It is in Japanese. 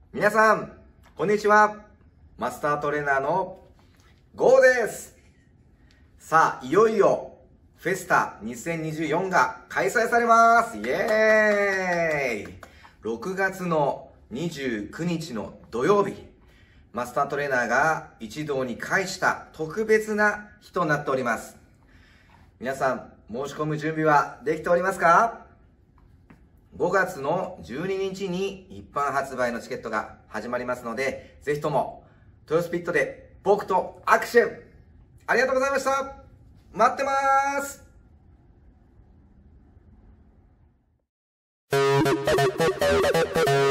皆さん、こんにちは。マスタートレーナーのゴーです。さあ、いよいよ、フェスタ2024が開催されます。イエーイ !6 月の29日の土曜日、マスタートレーナーが一堂に会した特別な日となっております。皆さん、申し込む準備はできておりますか？ 5 月の12日に一般発売のチケットが始まりますので、ぜひとも、豊洲ピットで僕と握手ありがとうございました。待ってまーす。